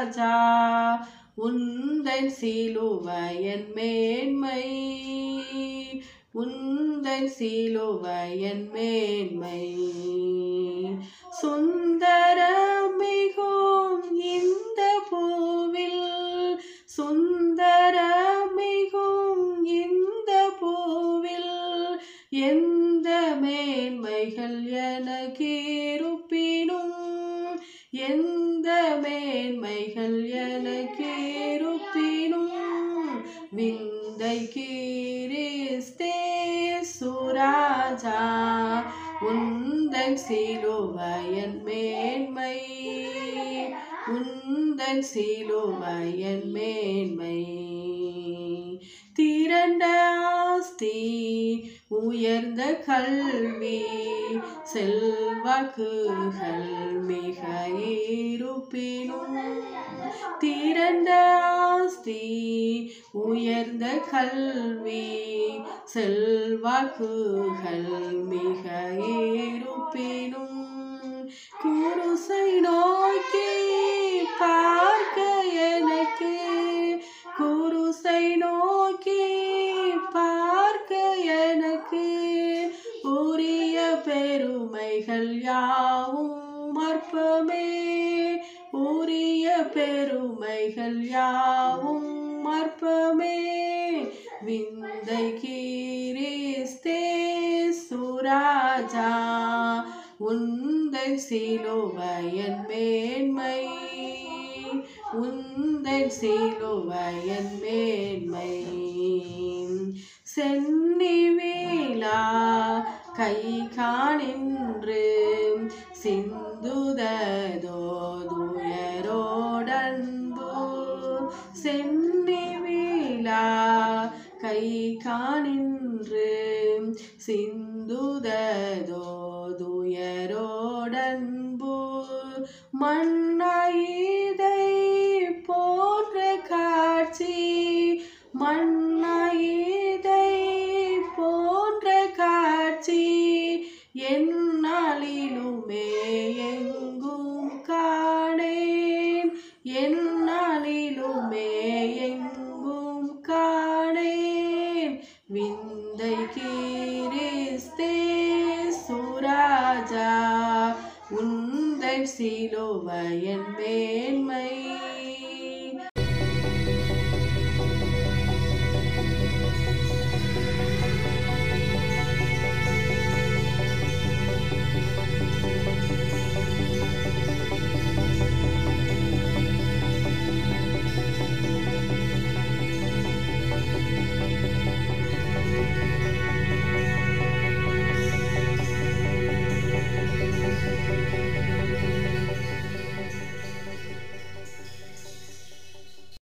சுராஜா உந்தன் சிலுவையின் மேன்மை உந்தன் சிலுவையின் மேன்மை சுந்தரமிகும் இந்த பூவில் சுந்தரமிகும் இந்த பூவில் எந்த மேன்மைகள் எனக்கு இருப்பினும் எந்த மேன்மைகள் எனக்கு இருப்பினும் விந்தை கிறிஸ்தே சுராஜா உந்தன் சிலுவையின் மேன்மை உந்தன் சிலுவையின் மேன்மை திரண்ட ஆஸ்தி உயர்ந்த கல்வி செல்வாக்குகள் மிக இருப்பினும் திரண்ட ஆஸ்தி உயர்ந்த கல்வி செல்வாக்குகள் மிக இருப்பினும் குருசை நோக்கி பார்க்க எனக்கு குருசை நோக்கி பார்க்க எனக்கு உரிய பெருமைகள் யாவும் அற்பமே உரிய பெருமைகள் யாவும் அற்பமே விந்தை கிறிஸ்தே சுராஜா உந்தன் சிலுவையின் மேன்மை உந்தன் சிலுவையின் மேன்மை சென்னி வேளா கை காணின்று சிந்துதோதுயரோடன்பு சென்னி வேளா கை காணின்று சிந்துதோதுயரோடன்பு மண்ணாயிதை போன்ற காட்சி மண்ணாயிதை போன்ற காட்சி எந்நாளிலுமே எங்கும் காணேன்